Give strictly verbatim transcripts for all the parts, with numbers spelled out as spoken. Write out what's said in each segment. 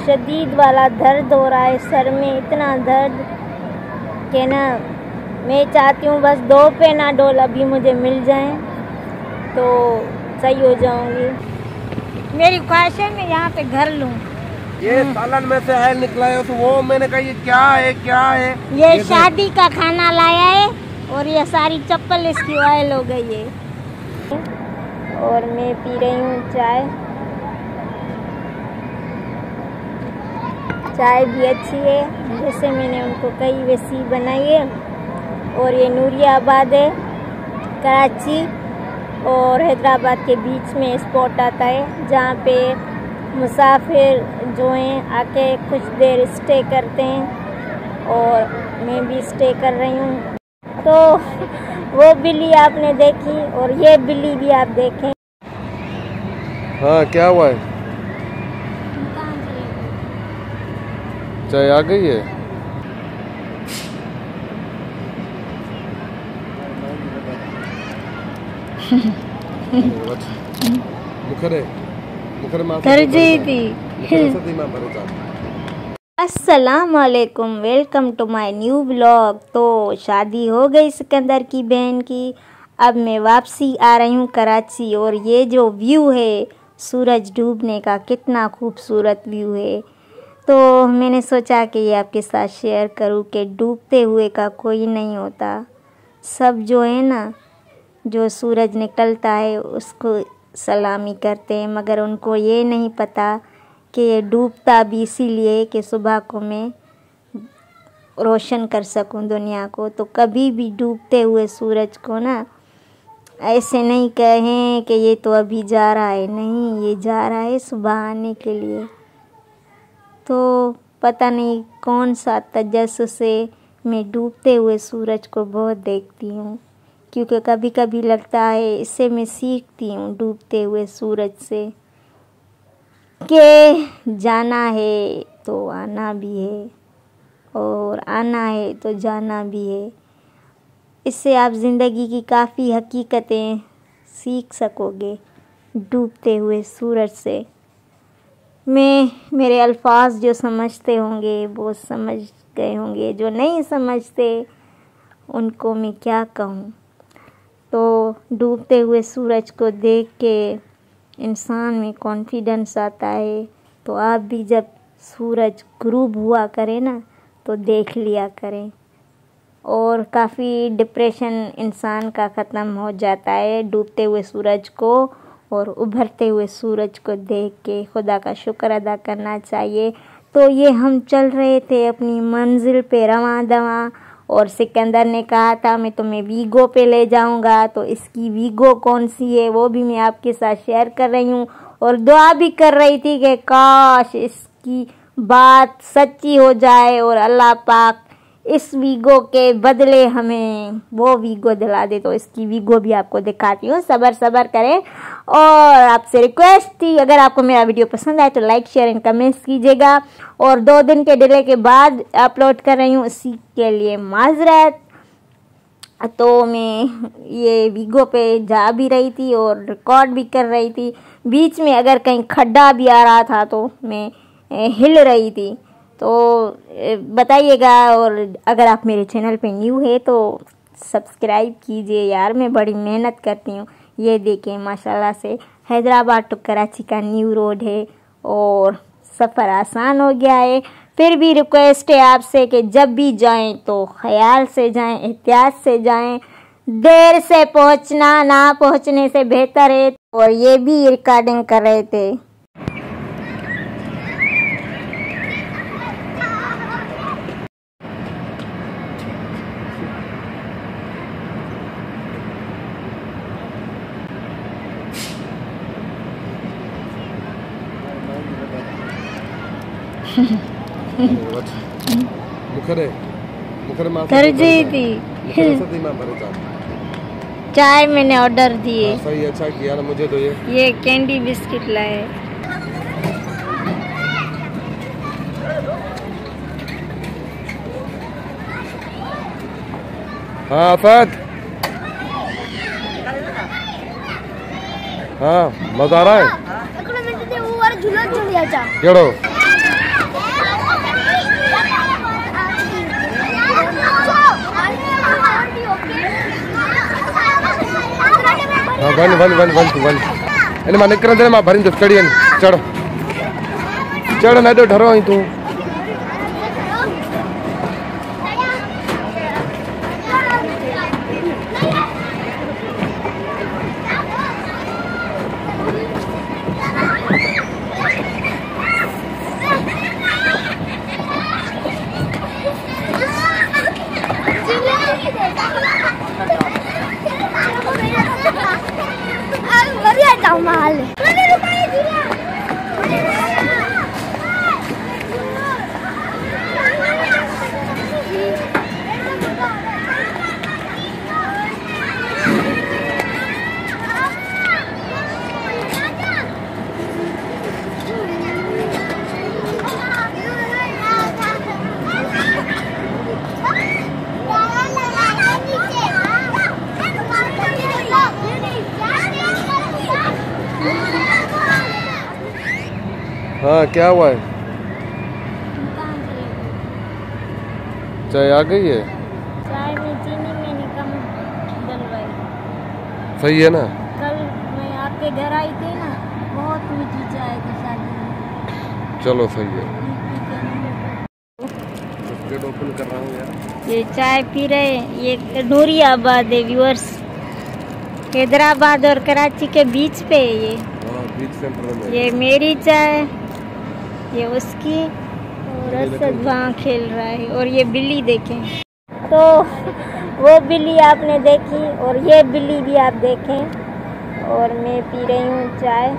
शदीद वाला दर्द हो रहा है सर में, इतना दर्द कि ना मैं चाहती हूँ बस दो पेनाडोल अभी मुझे मिल जाएं तो सही हो जाऊंगी। मेरी ख्वाहिश है मैं यहाँ पे घर लूँ। ये सालन में से है निकला है तो वो मैंने कहा ये क्या है क्या है? ये, ये शादी का खाना लाया है और ये सारी चप्पल इसकी ऑयल हो गई है। और मैं पी रही हूँ चाय। चाय भी अच्छी है, जैसे मैंने उनको कही वैसी बनाई है। और ये नूरियाबाद है, कराची और हैदराबाद के बीच में स्पॉट आता है जहाँ पे मुसाफिर जो हैं आके कुछ देर स्टे करते हैं और मैं भी स्टे कर रही हूँ। तो वो बिल्ली आपने देखी और ये बिल्ली भी आप देखें। हाँ क्या हुआ है? चाय आ गई है? मुखरे मुखरे मां कर जी थी। अस्सलाम वालेकुम, welcome to my new blog. तो शादी हो गई सिकंदर की बहन की, अब मैं वापसी आ रही हूँ कराची। और ये जो व्यू है सूरज डूबने का, कितना खूबसूरत व्यू है। तो मैंने सोचा कि ये आपके साथ शेयर करूँ कि डूबते हुए का कोई नहीं होता। सब जो है ना, जो सूरज निकलता है उसको सलामी करते हैं, मगर उनको ये नहीं पता कि ये डूबता भी इसीलिए कि सुबह को मैं रोशन कर सकूं दुनिया को। तो कभी भी डूबते हुए सूरज को ना ऐसे नहीं कहें कि ये तो अभी जा रहा है, नहीं, ये जा रहा है सुबह आने के लिए। तो पता नहीं कौन सा तजस्सुस से मैं डूबते हुए सूरज को बहुत देखती हूँ, क्योंकि कभी कभी लगता है इससे मैं सीखती हूँ डूबते हुए सूरज से कि जाना है तो आना भी है और आना है तो जाना भी है। इससे आप ज़िंदगी की काफ़ी हकीकतें सीख सकोगे डूबते हुए सूरज से। मैं मेरे अल्फाज जो समझते होंगे वो समझ गए होंगे, जो नहीं समझते उनको मैं क्या कहूँ। तो डूबते हुए सूरज को देख के इंसान में कॉन्फिडेंस आता है। तो आप भी जब सूरज गुरूब हुआ करें ना तो देख लिया करें, और काफ़ी डिप्रेशन इंसान का ख़त्म हो जाता है डूबते हुए सूरज को और उभरते हुए सूरज को देख के खुदा का शुक्र अदा करना चाहिए। तो ये हम चल रहे थे अपनी मंजिल पे रवां दवां, और सिकंदर ने कहा था मैं तुम्हें वीगो पे ले जाऊंगा। तो इसकी वीगो कौन सी है वो भी मैं आपके साथ शेयर कर रही हूँ, और दुआ भी कर रही थी कि काश इसकी बात सच्ची हो जाए और अल्लाह पाक इस वीगो के बदले हमें वो वीगो दिला दे। तो इसकी वीगो भी आपको दिखाती हूँ, सबर सबर करें। और आपसे रिक्वेस्ट थी, अगर आपको मेरा वीडियो पसंद आए तो लाइक शेयर एंड कमेंट्स कीजिएगा। और दो दिन के डिले के बाद अपलोड कर रही हूँ, इसी के लिए माजरत। तो मैं ये वीगो पे जा भी रही थी और रिकॉर्ड भी कर रही थी। बीच में अगर कहीं खड्डा भी आ रहा था तो मैं हिल रही थी। तो बताइएगा, और अगर आप मेरे चैनल पे न्यू है तो सब्सक्राइब कीजिए यार, मैं बड़ी मेहनत करती हूँ। ये देखें माशाल्लाह से हैदराबाद टू कराची का न्यू रोड है और सफ़र आसान हो गया है। फिर भी रिक्वेस्ट है आपसे कि जब भी जाएं तो ख्याल से जाएं, एहतियात से जाएं। देर से पहुंचना ना पहुंचने से बेहतर है। और ये भी रिकॉर्डिंग कर रहे थे। मुखरे मुखरे मां कर जी थी। चाय मैंने ऑर्डर दिए। सही, अच्छा किया ना, मुझे तो ये ये कैंडी बिस्किट लाए। हाँ फत, हाँ मजा आ रहा है। झूला झूल केड़ो हाँ वन वन वन वन वन इन मां निकिरंदे मां भरींदुसि चढ़ी वञ चढ़ चढ़ न एॾो डरो आई तूं हाँ क्या हुआ है? चाय आ गई है? चाय में चीनी मैंने कम डलवाई। सही है ना? कल मैं आपके घर आई थी ना, बहुत मीठी चाय थी शादी में। चलो सही है। बिस्किट ओपन कर रहा हूँ यार। ये चाय पी रहे, ये नूरियाबाद है व्यूअर्स, हैदराबाद और कराची के बीच पे है ये। हाँ बीच सेंटर में। ये मेरी चाय, ये उसकी, और असद वहाँ खेल रहा है, और ये बिल्ली देखें तो वो बिल्ली आपने देखी और ये बिल्ली भी आप देखें। और मैं पी रही हूँ चाय।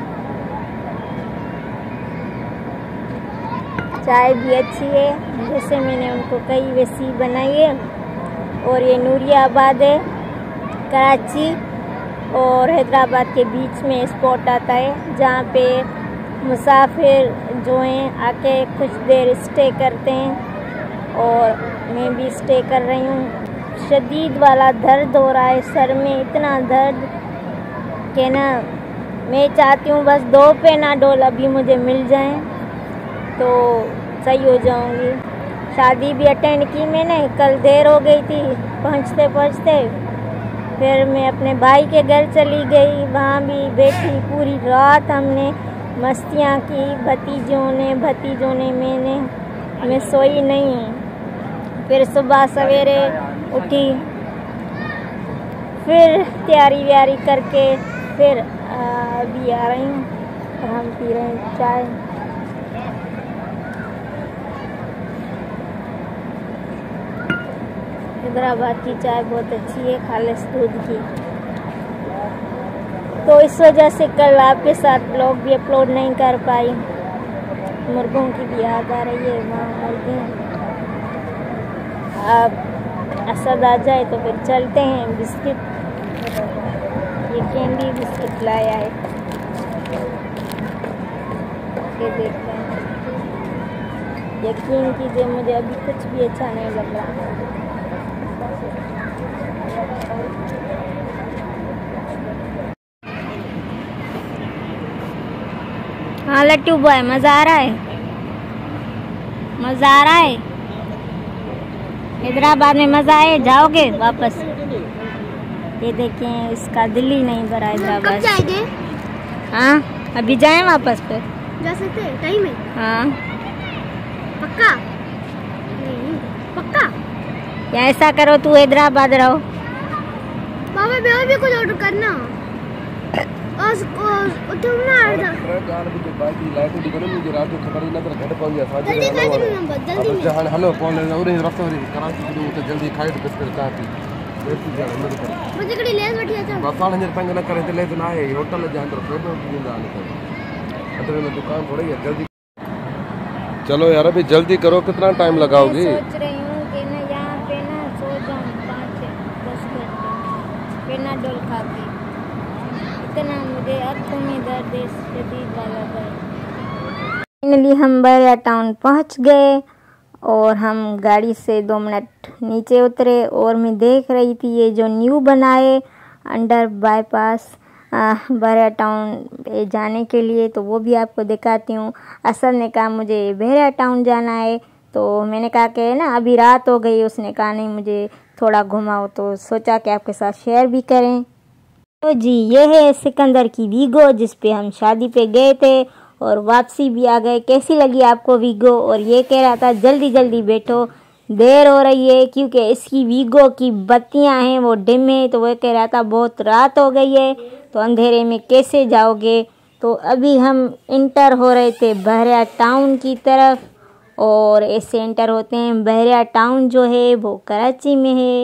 चाय भी अच्छी है, जैसे मैंने उनको कही वैसी बनाई है। और ये नूरियाबाद है, कराची और हैदराबाद के बीच में स्पॉट आता है, जहाँ पे मुसाफिर जो हैं आके कुछ देर स्टे करते हैं। और मैं भी स्टे कर रही हूँ। शदीद वाला दर्द हो रहा है सर में, इतना दर्द कि ना मैं चाहती हूँ बस दो पेनाडोल अभी मुझे मिल जाएं तो सही हो जाऊँगी। शादी भी अटेंड की मैंने, कल देर हो गई थी पहुँचते पहुँचते। फिर मैं अपने भाई के घर चली गई, वहाँ भी बैठी पूरी रात, हमने मस्तियाँ की भतीजों ने भतीजों ने मैंने मैं सोई नहीं। फिर सुबह सवेरे उठी, फिर तैयारी व्यारी करके फिर अभी आ रही हूँ और हम पी रहे हैं चाय। हैदराबाद की चाय बहुत अच्छी है, खालिस दूध की। तो इस वजह से कल आपके साथ ब्लॉग भी अपलोड नहीं कर पाई। मुर्गों की भी याद आ रही है, वहाँ मुर्गे अब असद आ जाए तो फिर चलते हैं। बिस्किट, ये कैंडी बिस्किट लाया है, ये देखते हैं। यकीन कीजिए मुझे अभी कुछ भी अच्छा नहीं लग रहा। हाँ लट्टू बॉय, मज़ा आ रहा है? मज़ा आ रहा है? हैदराबाद में मज़ा आए? जाओगे वापस? ये देखें, इसका दिल ही नहीं भरा हैदराबाद। कब जाएंगे? हाँ अभी जाएं वापस फिर? जा सकते हैं टाइम है? हाँ पक्का? नहीं पक्का? या ऐसा करो, तू हैदराबाद रहो। बाबा मैं भी कुछ ऑर्डर करना और उठो ना आधा कार भी तो बाकी लाइट दी करो मुझे रात को खबर ना कर घट पहुंच गया साथ जल्दी कर नंबर जल्दी जहां हेलो कॉल ले और रास्ता वाली कराची की तो जल्दी खाए तो बिस्किट का पी वेट जा मेरे पर मुझे कड़ी लेस बैठी अच्छा बापा ने तंग न करे तो ले तो ना है होटल जे अंदर फिर दींदा नहीं अंदर में दुकान थोड़ी है। जल्दी चलो यार अभी जल्दी करो, कितना टाइम लगाओगी? सोच रही हूं कि ना यहां पे ना सो जाऊं पाँच दस मिनट पेनाडोल खा के। इतना मुझे आंखों में दर्द है, शदीद वाला दर्द। फाइनली हम बहरिया टाउन पहुंच गए और हम गाड़ी से दो मिनट नीचे उतरे और मैं देख रही थी ये जो न्यू बनाए अंडर बाईपास बहरिया टाउन पे जाने के लिए, तो वो भी आपको दिखाती हूँ। असद ने कहा मुझे बहरिया टाउन जाना है, तो मैंने कहा कि ना अभी रात हो गई। उसने कहा नहीं मुझे थोड़ा घुमाओ, तो सोचा कि आपके साथ शेयर भी करें। तो जी ये है सिकंदर की वीगो जिस पे हम शादी पे गए थे और वापसी भी आ गए। कैसी लगी आपको वीगो? और ये कह रहा था जल्दी जल्दी बैठो, देर हो रही है, क्योंकि इसकी वीगो की बत्तियां हैं वो डिम है। तो वह कह रहा था बहुत रात हो गई है तो अंधेरे में कैसे जाओगे। तो अभी हम इंटर हो रहे थे बहरिया टाउन की तरफ, और ऐसे एंटर होते हैं। बहरिया टाउन जो है वो कराची में है,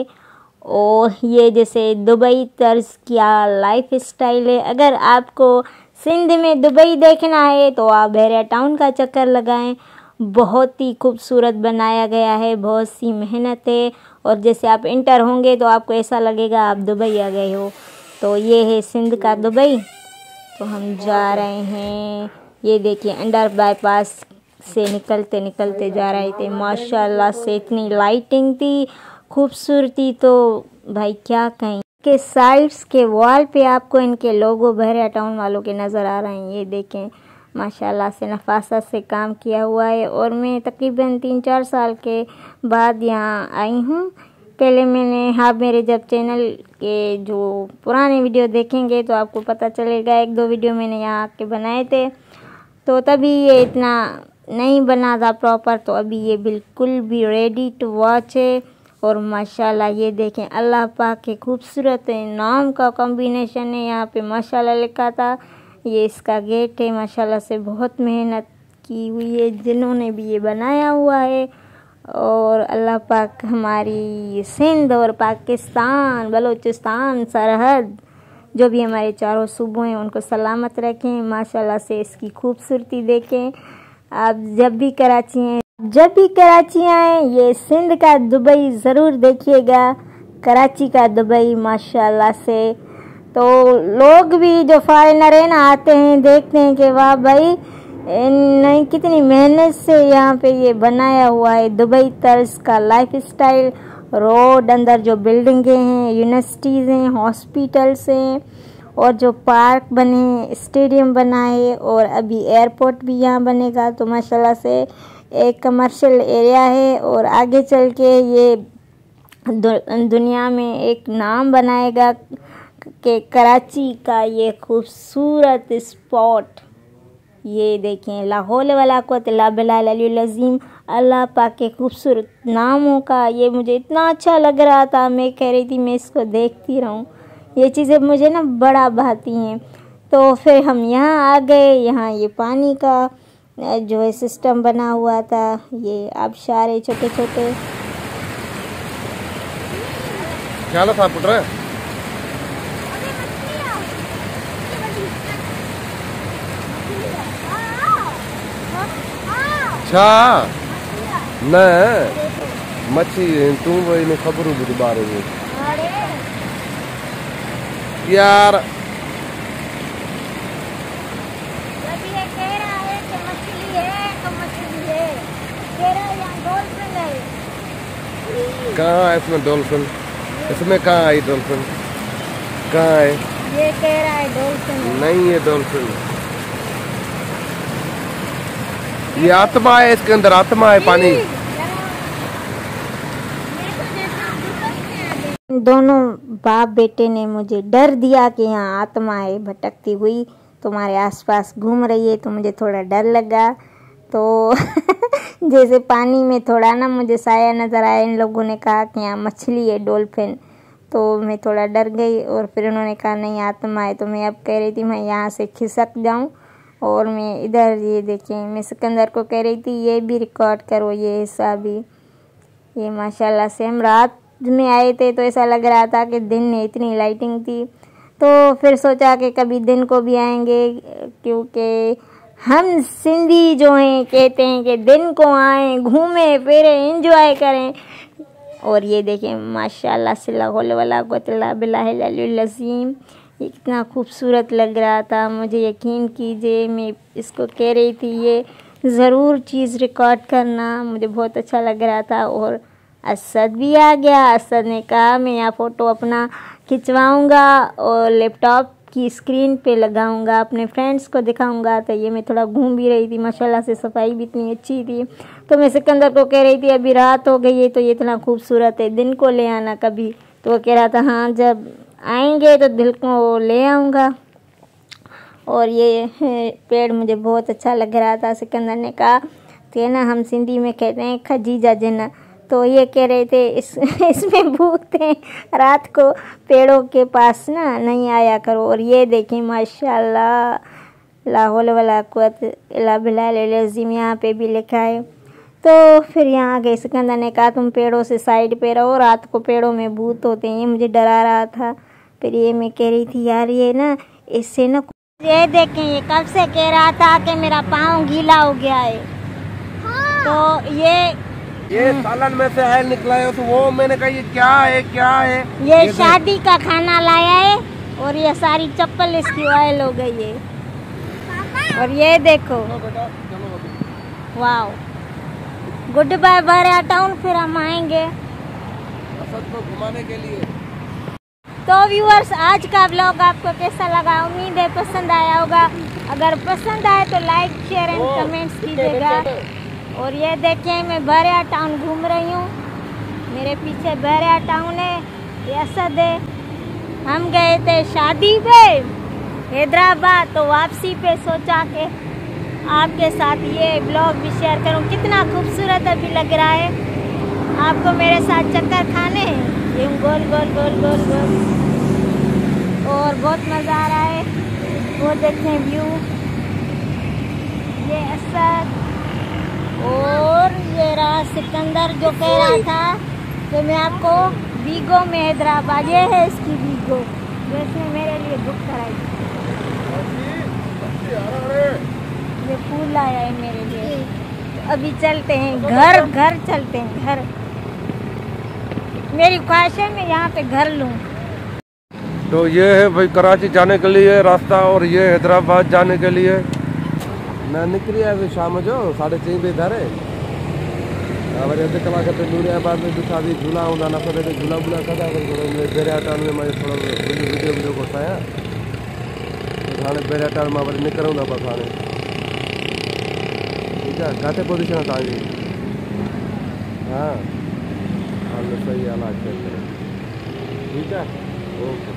और ये जैसे दुबई तर्ज क्या लाइफ स्टाइल है। अगर आपको सिंध में दुबई देखना है तो आप बहरिया टाउन का चक्कर लगाएं। बहुत ही खूबसूरत बनाया गया है, बहुत सी मेहनत है, और जैसे आप इंटर होंगे तो आपको ऐसा लगेगा आप दुबई आ गए हो। तो ये है सिंध का दुबई। तो हम जा रहे हैं, ये देखिए अंडर बाईपास से निकलते निकलते जा रहे थे। माशाल्लाह से इतनी लाइटिंग थी, खूबसूरती तो भाई क्या कहें। के साइड्स के वॉल पे आपको इनके लोगो बहरिया टाउन वालों के नज़र आ रहे हैं। ये देखें माशाल्लाह से नफासत से काम किया हुआ है। और मैं तकरीबन तीन चार साल के बाद यहाँ आई हूँ। पहले मैंने हाँ मेरे जब चैनल के जो पुराने वीडियो देखेंगे तो आपको पता चलेगा, एक दो वीडियो मैंने यहाँ आके बनाए थे तो तभी ये इतना नहीं बना था प्रॉपर। तो अभी ये बिल्कुल भी रेडी टू वॉच है। और माशाल्लाह ये देखें अल्लाह पाक के खूबसूरत नाम का कॉम्बिनेशन है। यहाँ पे माशाल्लाह लिखा था। ये इसका गेट है। माशाल्लाह से बहुत मेहनत की हुई है जिन्होंने भी ये बनाया हुआ है। और अल्लाह पाक हमारी सिंध और पाकिस्तान बलूचिस्तान सरहद जो भी हमारे चारों सूबों हैं उनको सलामत रखें। माशाल्लाह से इसकी खूबसूरती देखें। आप जब भी कराची हैं जब भी कराची आए ये सिंध का दुबई ज़रूर देखिएगा, कराची का दुबई माशाल्लाह से। तो लोग भी जो फॉरेनर है ना आते हैं देखते हैं कि वाह भाई नहीं कितनी मेहनत से यहाँ पे ये बनाया हुआ है दुबई तर्ज का लाइफ स्टाइल। रोड अंदर जो बिल्डिंगें हैं, यूनिवर्सिटीज़ हैं, हॉस्पिटल्स हैं, और जो पार्क बने, स्टेडियम बना है, और अभी एयरपोर्ट भी यहाँ बनेगा। तो माशाल्लाह से एक कमर्शियल एरिया है और आगे चल के ये दुनिया में एक नाम बनाएगा कि कराची का ये खूबसूरत स्पॉट। ये देखें लाहौल वाला क़ुव्वत बिल्लाह अज़ीम अल्लाह पाक के खूबसूरत नामों का ये मुझे इतना अच्छा लग रहा था। मैं कह रही थी मैं इसको देखती रहूं, ये चीज़ें मुझे ना बड़ा भाती हैं। तो फिर हम यहाँ आ गए। यहाँ ये पानी का जो है सिस्टम बना हुआ था, ये आबशार है छोटे छोटे। क्या लो था पुत्र अच्छा न मच्छी तू वही ने खबर बुझ बारे में यार कहाँ है इसमें डॉल्फिन? इसमें कहाँ आई डॉल्फिन? कहाँ है? ये कह रहा है डॉल्फिन नहीं है डॉल्फिन, ये आत्मा है, इसके अंदर आत्मा है पानी। दोनों बाप बेटे ने मुझे डर दिया कि यहाँ आत्मा है भटकती हुई तुम्हारे आसपास घूम रही है, तो मुझे थोड़ा डर लगा। तो जैसे पानी में थोड़ा ना मुझे साया नज़र आया, इन लोगों ने कहा कि यहाँ मछली है डॉल्फिन, तो मैं थोड़ा डर गई। और फिर उन्होंने कहा नहीं आत्मा है। तो मैं अब कह रही थी मैं यहाँ से खिसक जाऊँ, और मैं इधर ये देखें मैं सिकंदर को कह रही थी ये भी रिकॉर्ड करो ये हिस्सा भी। ये माशाल्लाह से हम रात में आए थे तो ऐसा लग रहा था कि दिन में इतनी लाइटिंग थी। तो फिर सोचा कि कभी दिन को भी आएंगे, क्योंकि हम सिंधी जो हैं कहते हैं कि दिन को आएँ, घूमें फिरें, एंजॉय करें। और ये देखें माशाल्लाह से लाहौल वाला क़ुव्वत बिल्लाह अज़ीम, ये कितना खूबसूरत लग रहा था। मुझे यकीन कीजिए मैं इसको कह रही थी ये ज़रूर चीज़ रिकॉर्ड करना, मुझे बहुत अच्छा लग रहा था। और असद भी आ गया। असद ने कहा मैं यहाँ फ़ोटो अपना खिंचवाऊँगा और लैपटॉप की स्क्रीन पे लगाऊंगा, अपने फ्रेंड्स को दिखाऊंगा। तो ये मैं थोड़ा घूम भी रही थी, माशाल्लाह से सफाई भी इतनी अच्छी थी। तो मैं सिकंदर को कह रही थी अभी रात हो गई है तो ये इतना खूबसूरत है, दिन को ले आना कभी। तो वो कह रहा था हाँ जब आएंगे तो दिल को ले आऊँगा। और ये पेड़ मुझे बहुत अच्छा लग रहा था। सिकंदर ने कहा थे ना, हम सिंधी में कहते हैं खजीजा जना, तो ये कह रहे थे इस इसमें भूत हैं, रात को पेड़ों के पास ना नहीं आया करो। और ये देखें माशाल्लाह ला हौल वला कुव्वत इल्ला बिल्लाह अज़ीम यहाँ पे भी लिखा है। तो फिर यहाँ आ गए। सिकंदर ने कहा तुम पेड़ों से साइड पे रहो, रात को पेड़ों में भूत होते हैं। ये मुझे डरा रहा था। फिर ये मैं कह रही थी यार ये ना इससे ना, ये देखें ये कब से कह रहा था कि मेरा पाँव गीला हो गया है। हाँ। तो ये ये सालन में से है निकला है, तो वो मैंने कहा ये क्या है क्या है। ये, ये शादी का खाना लाया है और ये सारी चप्पल इसकी ऑयल हो गई है। और ये देखो वाह, गुड बाय बहरिया टाउन। फिर हम आएंगे असद को घुमाने के लिए। तो व्यूअर्स आज का व्लॉग आपको कैसा लगा, उम्मीद है पसंद आया होगा। अगर पसंद आए तो लाइक शेयर एंड कमेंट्स कीजिएगा। और ये देखें मैं बहरिया टाउन घूम रही हूँ, मेरे पीछे बहरिया टाउन है, ये असद है। हम गए थे शादी पे हैदराबाद, तो वापसी पे सोचा कि आपके साथ ये ब्लॉग भी शेयर करूं। कितना खूबसूरत अभी लग रहा है। आपको मेरे साथ चक्कर खाने ये गोल गोल गोल गोल गोल और बहुत मज़ा आ रहा है। वो देखें व्यू, ये असद और ये रहा सिकंदर जो कह रहा था कि मैं आपको बीगो में हैदराबाद, ये है इसकी बीगो जो इसने मेरे लिए बुक कराई। ये फूल आया है मेरे लिए। तो अभी चलते हैं घर, घर चलते हैं घर। मेरी ख्वाहिश है मैं यहाँ पे घर लूँ। तो ये है भाई कराची जाने के लिए रास्ता, और ये हैदराबाद जाने के लिए मैं निकली है अभी शाम जो साढ़े तीन बजे इधर है। अगर अधे कलाक ते नूरियाबाद में दिखा दी झूला हूंदा न सो झूला वूला कदा बेरिया टाउन में मैं थोड़ा वीडियो वीडियो कोठाया हाणे बेरिया टाउन में वरी निकरूं था बस हाणे। ठीक है, किथे पोजीशन है तव्हांजी? हाँ हलो सही है, अला चेक करो। ठीक है, ओके।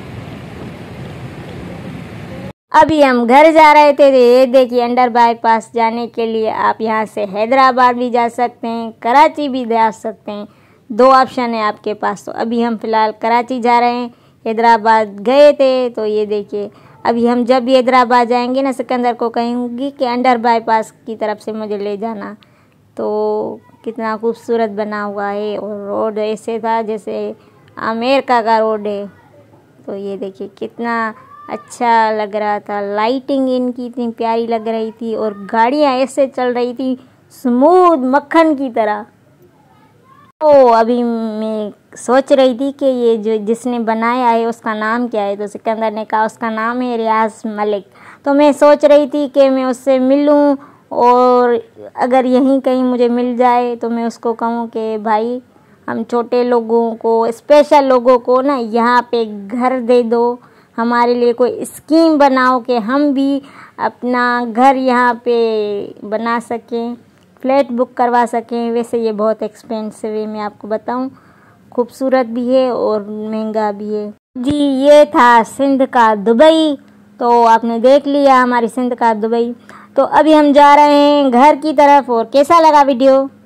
अभी हम घर जा रहे थे, तो ये देखिए अंडर बाईपास जाने के लिए आप यहाँ से हैदराबाद भी जा सकते हैं, कराची भी जा सकते हैं। दो ऑप्शन है आपके पास। तो अभी हम फ़िलहाल कराची जा रहे हैं, हैदराबाद गए थे। तो ये देखिए अभी हम जब भी हैदराबाद जाएंगे ना, सिकंदर को कहूँगी कि अंडर बाईपास की तरफ से मुझे ले जाना। तो कितना खूबसूरत बना हुआ है, और रोड ऐसे था जैसे अमेरिका का रोड है। तो ये देखिए कितना अच्छा लग रहा था। लाइटिंग इनकी इतनी प्यारी लग रही थी, और गाड़ियाँ ऐसे चल रही थी स्मूथ मक्खन की तरह। तो अभी मैं सोच रही थी कि ये जो जिसने बनाया है उसका नाम क्या है। तो सिकंदर ने कहा उसका नाम है रियाज मलिक। तो मैं सोच रही थी कि मैं उससे मिलूं, और अगर यहीं कहीं मुझे मिल जाए तो मैं उसको कहूं कि भाई हम छोटे लोगों को, स्पेशल लोगों को ना यहाँ पे घर दे दो, हमारे लिए कोई स्कीम बनाओ कि हम भी अपना घर यहाँ पे बना सकें, फ्लैट बुक करवा सकें। वैसे ये बहुत एक्सपेंसिव है, मैं आपको बताऊं, खूबसूरत भी है और महंगा भी है जी। ये था सिंध का दुबई। तो आपने देख लिया हमारी सिंध का दुबई। तो अभी हम जा रहे हैं घर की तरफ। और कैसा लगा वीडियो?